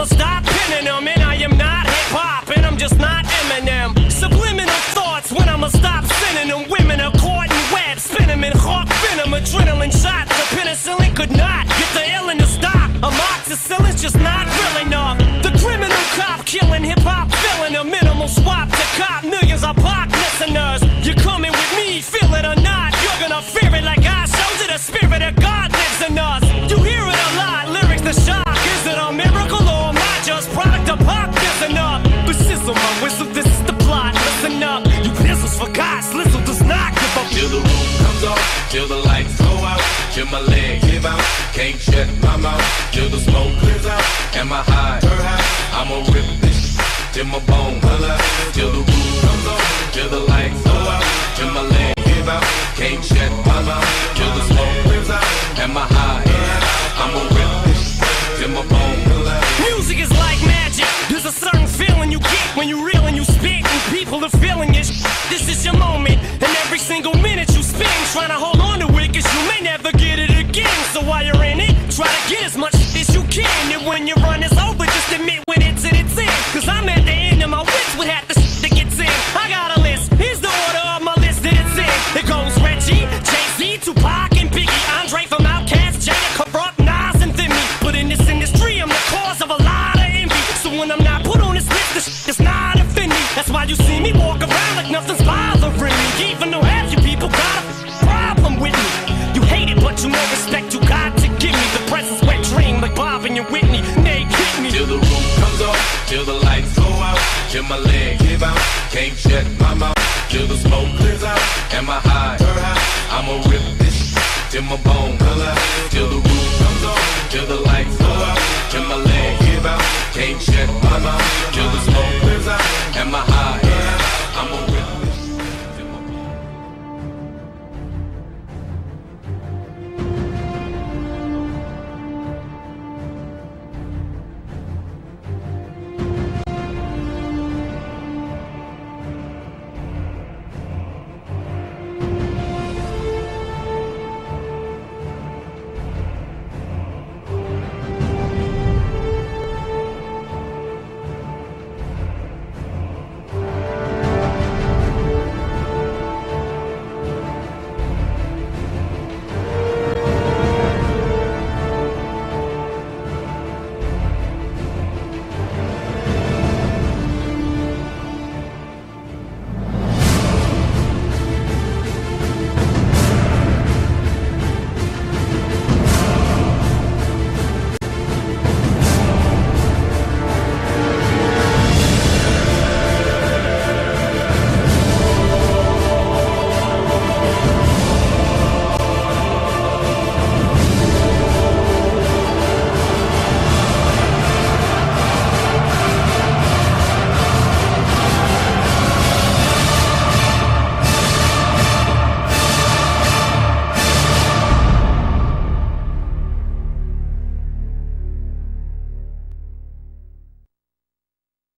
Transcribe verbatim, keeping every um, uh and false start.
stop pinning them. And I am not hip-hop, and I'm just not Eminem. Subliminal thoughts when I'ma stop sending them. Women are caught in web, spin them in hawk venom. Adrenaline shots, the penicillin could not get the illin to stop. Amoxicillin's just not real enough. The criminal cop killing hip-hop, filling a minimal swap to cop. Millions of pop listeners, you're coming with me, feel it or not. You're gonna fear it like I showed you. The spirit of God lives in us. You hear it a lot, lyrics to shock. Is it a miracle or am I just product of pop? Listen up, but sizzle my whistle, this is the plot. Listen up, you pistols for God, Slizzle does not give up. Till the roof comes off, till the lights go out, till my legs give out, can't shut my mouth, till the smoke clears out, and my high, I'ma rip this till my bone color, till the roof comes off, till the lights go out, till my legs give out, can't shut my mouth, till the smoke clears out, and my high, I'ma rip this till my bone color. Music is like magic, there's a certain feeling you get when you reel and you spit, and people are feeling it. This is your moment, and every single minute you spend trying to hold on to it, cause you may never get it again. So while you're in it, try to get as much as you can, and when your run is over, just admit when it's in its end. Cause I'm at the end of my wits with half the shit that gets in. I got a list, here's the order of my list that it's in. It goes Reggie, Jay-Z, Tupac, and Biggie, Andre from Outkast, Jada, Corrupt, Nas, and then me. But in this industry, I'm the cause of a lot of envy. So when I'm not put on this list, this shit does not offend me. That's why you see me walk around like nothing's bothering me. Even though half you people got a problem with me. You hate it, but you know respect you got to give me. The presence wet dream like Bob and your Whitney. Nate hit me. Till the roof comes off, till the lights go out, till my legs give out, can't shut my mouth, till the smoke clears out, and my high, I'ma rip this till my bone.